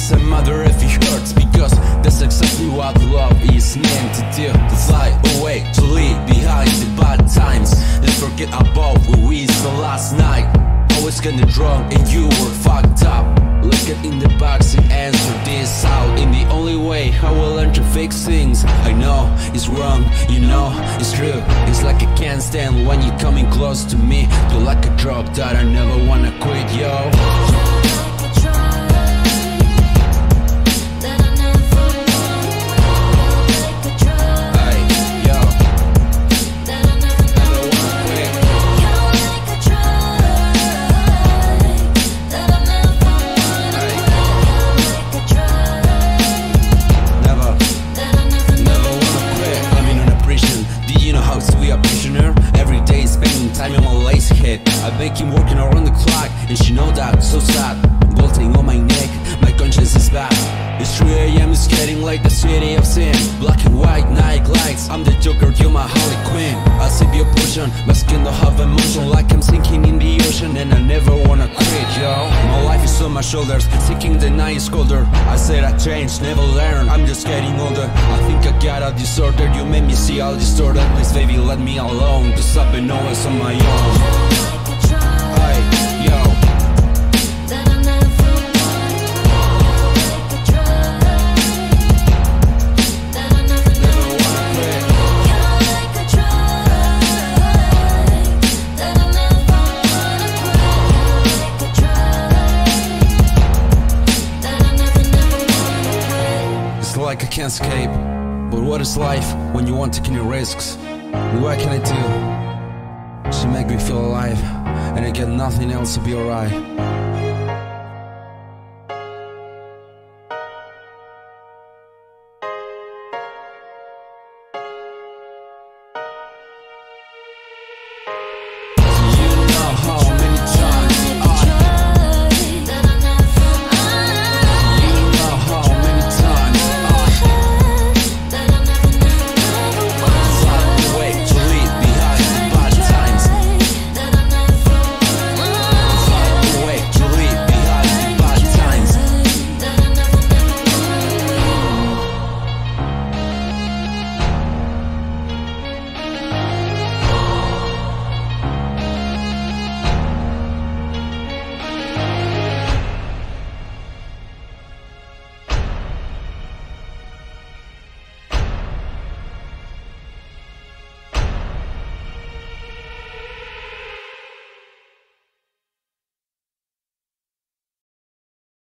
doesn't matter if it hurts, because that's exactly what love is meant to do. To fly away, to leave behind the bad times, and forget about who we saw last night. I was kinda drunk and you were fucked up. Look at in the box and answer this out. In the only way I will learn to fix things. I know it's wrong, you know it's true. It's like I can't stand when you're coming close to me. Feel like a drug that I never wanna quit, yo. Every day spending time on my lazy head. I make him working around the clock, and she know that, so sad. Bolting on my neck, my conscience is bad. It's 3 AM, it's getting late, the city of sin. Black and white night lights, I'm the Joker, you're my Harley Quinn. I sip your potion, my skin don't have emotion, like I'm sinking in the ocean, and I never wanna quit, yo. My life is on my shoulders, sinking the night is colder. I said I changed, never learned, I'm just getting older. I think I got a disorder, you made me see all distorted. Please baby, let me alone, cause I've been always on my own. Hey, yo. Like I can't escape, but what is life when you want taking risks? What can I do? She make me feel alive, and I get nothing else to be alright.